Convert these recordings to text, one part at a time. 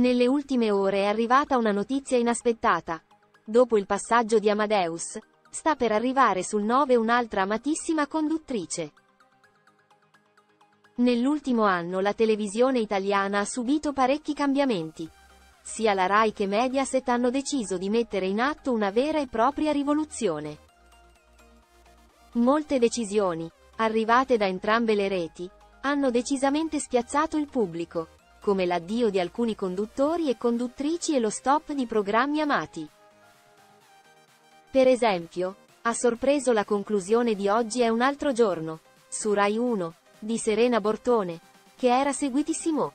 Nelle ultime ore è arrivata una notizia inaspettata. Dopo il passaggio di Amadeus, sta per arrivare sul 9 un'altra amatissima conduttrice. Nell'ultimo anno la televisione italiana ha subito parecchi cambiamenti. Sia la Rai che Mediaset hanno deciso di mettere in atto una vera e propria rivoluzione. Molte decisioni, arrivate da entrambe le reti, hanno decisamente spiazzato il pubblico, come l'addio di alcuni conduttori e conduttrici e lo stop di programmi amati. Per esempio, ha sorpreso la conclusione di Oggi è un altro giorno, su Rai 1, di Serena Bortone, che era seguitissimo.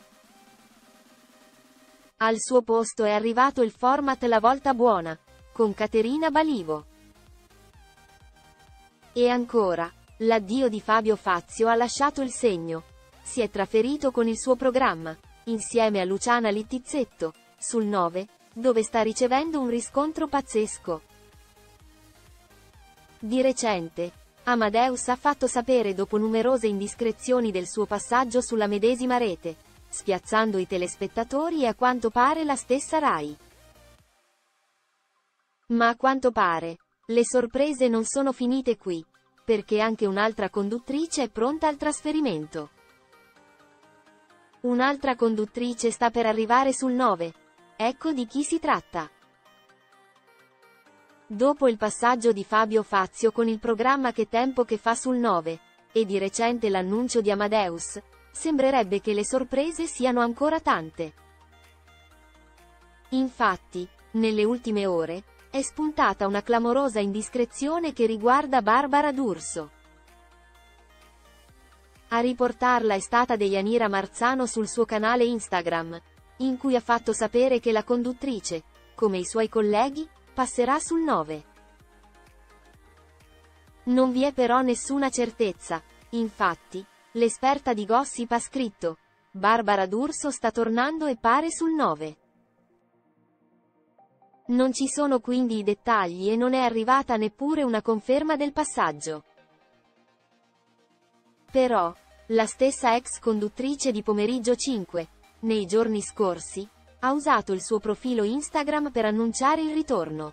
Al suo posto è arrivato il format La Volta Buona, con Caterina Balivo. E ancora, l'addio di Fabio Fazio ha lasciato il segno. Si è trasferito con il suo programma, insieme a Luciana Littizzetto, sul 9, dove sta ricevendo un riscontro pazzesco. Di recente, Amadeus ha fatto sapere dopo numerose indiscrezioni del suo passaggio sulla medesima rete, spiazzando i telespettatori e a quanto pare la stessa Rai. Ma a quanto pare, le sorprese non sono finite qui, perché anche un'altra conduttrice è pronta al trasferimento. Un'altra conduttrice sta per arrivare sul 9. Ecco di chi si tratta. Dopo il passaggio di Fabio Fazio con il programma Che tempo che fa sul 9, e di recente l'annuncio di Amadeus, sembrerebbe che le sorprese siano ancora tante. Infatti, nelle ultime ore, è spuntata una clamorosa indiscrezione che riguarda Barbara D'Urso. A riportarla è stata Deianira Marzano sul suo canale Instagram, in cui ha fatto sapere che la conduttrice, come i suoi colleghi, passerà sul 9. Non vi è però nessuna certezza, infatti, l'esperta di gossip ha scritto: Barbara D'Urso sta tornando e pare sul 9. Non ci sono quindi i dettagli e non è arrivata neppure una conferma del passaggio. Però, la stessa ex conduttrice di Pomeriggio 5, nei giorni scorsi, ha usato il suo profilo Instagram per annunciare il ritorno.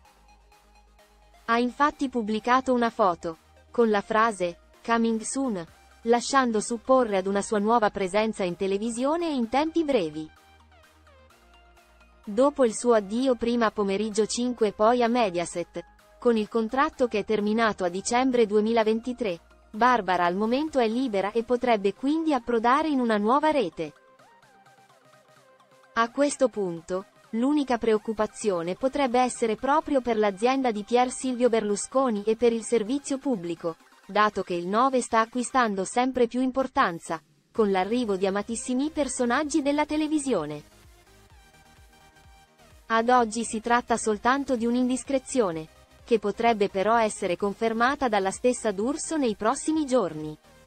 Ha infatti pubblicato una foto, con la frase "Coming soon", lasciando supporre ad una sua nuova presenza in televisione e in tempi brevi. Dopo il suo addio prima a Pomeriggio 5 e poi a Mediaset, con il contratto che è terminato a dicembre 2023, Barbara al momento è libera e potrebbe quindi approdare in una nuova rete. A questo punto, l'unica preoccupazione potrebbe essere proprio per l'azienda di Pier Silvio Berlusconi e per il servizio pubblico, dato che il 9 sta acquistando sempre più importanza, con l'arrivo di amatissimi personaggi della televisione. Ad oggi si tratta soltanto di un'indiscrezione, che potrebbe però essere confermata dalla stessa D'Urso nei prossimi giorni.